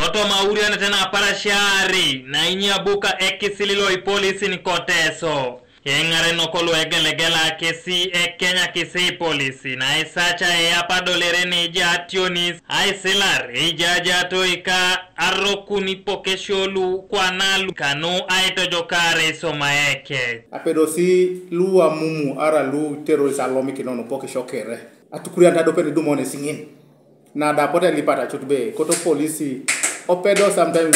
Toto mauria na tena parashari na inyabuka ekisililo Ipolisin koteso. Yengare nokolo egelegela kesi Ekenyakisi Ipolisin na isacha yapadolere neja ationis aisilar ejaja toika arokuni pokesholu kwanalu kanu aitojokare Eiswamae. Apedosi luwa mumu ara lu terrorist alomi kinono pokeshokere. Atukuri anda dopere dumone singin. Na da pote lipata chutbe koto polisi opedo sometimes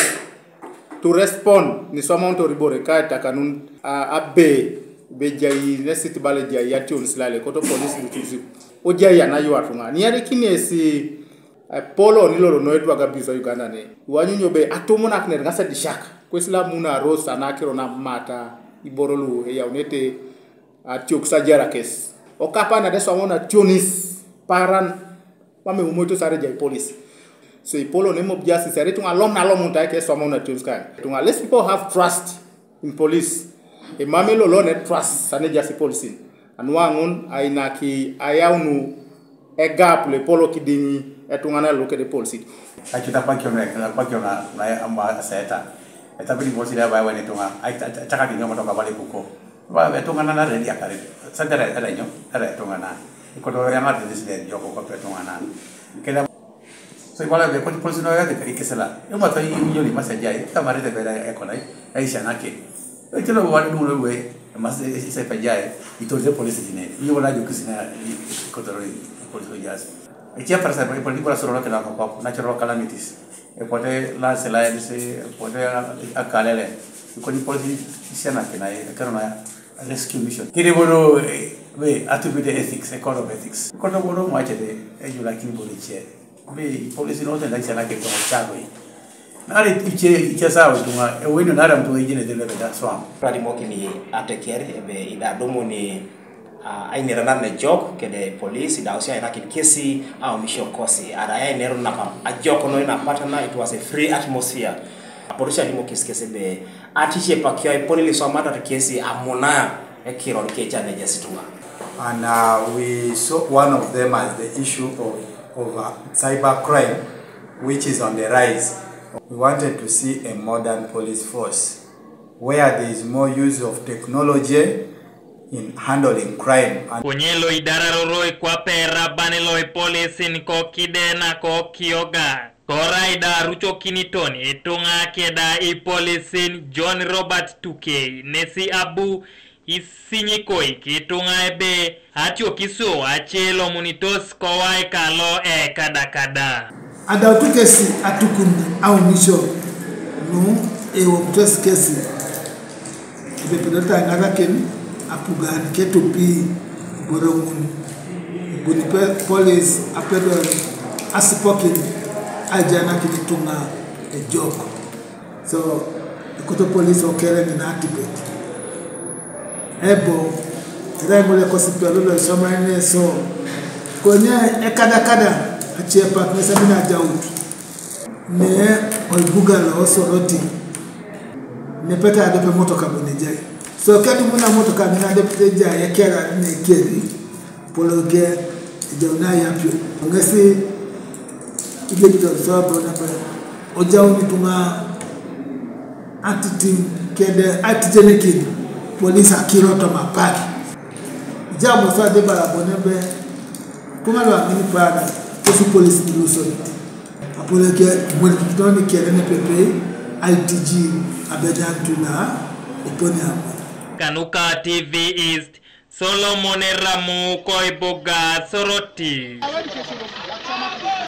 to respond ni someone to ribore kata kanun abe bejai nesiti bale jai yati onslale koto polisi lutizi ojai anayo atunga ni yari kinesi polo niloro noedwa gabiso Uganda ne wanyunyo be atomona kner ngasa dishaka kwesla muna rosa nakiro na mata iborolu ya unete atioksa kes okapa na deso amona tionis paran wame umoto sare jai police. So Ipolo name of justice are tunga lom na lom unta ke someone na tuska. Tunga less people have trust in police. E mamelo lo net trust sane justice police. Anwangun ainaki ayaunu e gap le polo kidini etunga na loke de police. Akita pakiona na amba aseta. Etabili police da bawa ne tunga. Ai taka dinyo motoka bale kuko. Ba etunga na ready akare. Sadara ada nyo, ada tunga na. Ikodo yanga de disle joko ko tunga na. Keda so igual de police no ya de que se la yo mato yo ni más allá tamare de ver ecolai aisha na ke yo lo wa no we más se pa ya y todo de police tiene yo la yo que se na control police ya e ya para saber por la solo que la ko natural calamities e pode la se la se pode akalele ko ni police se na que na e kana rescue mission kire bono we attribute ethics economic ethics ko no bono ma che de e yo la kin police be Ipolisin no tenda isana ke tomo chago yi nare iche sawo tunga e weno nara mtu yine de lebe da swam pradi mokini atekere be ida domoni aine rana ne jog ke de police ida osia ina kesi au mission kosi ada ya nero na pam ajoko no ina partner it was a free atmosphere aporisha limo kesi be atiche pakio Ipolisin so mata kesi amona e kiro ke chane jesitunga and we saw one of them as the issue of cyber crime, which is on the rise. We wanted to see a modern police force where there is more use of technology in handling crime. Kunyelo idara roroi kwa pera banelo Ipolisin ko kidena ko kioga. Koraida rucho kinitoni etunga keda Ipolisin John Robert 2K nesi abu isinyikoi kitunga ebe atio kiso achelo munitos kowai kalo kadakada ada tukesi atukundi au misho no munitos kesi ebe pedota ngara ken apugani ketupi boromun gunipe police apedo asipokin ajana kitunga ejoko so ikoto police okere ni activate ebo remole kosipelo Eiswamae so konya ekadakada achiepa pesa bina jautu ne oibuga la osoroti ne peta adope moto kabonejai so kati muna moto kabina adope ja yakera ne keri pologe jauna yapyo ngasi igejito so bona ba ojauni tuma antitim kede atitenekin police akiro to mapaki jambo sa de barabonebe kuma lo amini para osu police ni so apoleke mwele kitoni kele ne pepe ITG abedantuna iponi hapo Kanuka TV East Solomon Ramu Koiboga Soroti